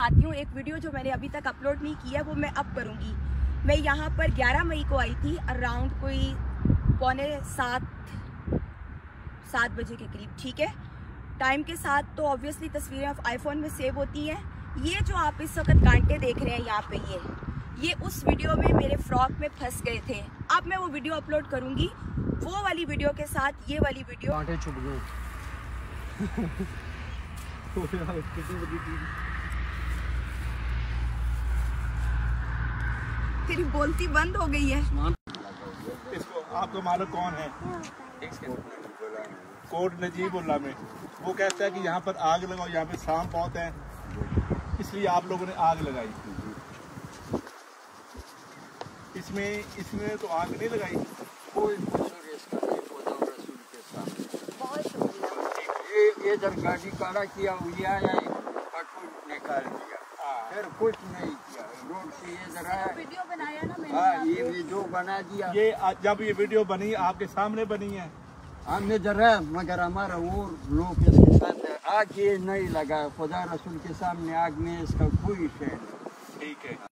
दिखाती हूँ। एक वीडियो जो मैंने अभी तक अपलोड नहीं किया वो मैं अब करूँगी। मैं यहाँ पर 11 मई को आई थी, अराउंड कोई 6:45-7 बजे के करीब, ठीक है। टाइम के साथ तो ऑब्वियसली तस्वीरें आईफोन में सेव होती हैं। ये जो आप इस वक्त कांटे देख रहे हैं यहाँ पे, ये उस वीडियो में मेरे फ्रॉक में फंस गए थे। अब मैं वो वीडियो अपलोड करूँगी, वो वाली वीडियो के साथ ये वाली वीडियो। कांटे छुप गए। तेरी बोलती बंद हो गई है। इसको आपको मालूम कौन है? कोट नजीबुल्लाह में वो कहता है कि यहाँ पर आग लगाओ, यहाँ पे सांप बहुत है, इसलिए आप लोगों ने आग लगाई। इसमें तो आग नहीं लगाई। कोई कसूर इसका नहीं, खुदा और रसूल के सामने। बहुत शुक्रिया। ये इधर गाड़ी खड़ा किया, हुआ है पटू निकाल दिया, फिर कुछ नहीं किया। रोड से इधर आया, वीडियो बनाया ना मैंने। हाँ ये वीडियो बना दिया। ये जब ये वीडियो बनी आपके सामने बनी है। हमने जरा मगर हमारा वो लोग इसके साथ आग ये नहीं लगा। खुदा रसूल के सामने आग में इसका कोई शेर नहीं। ठीक है।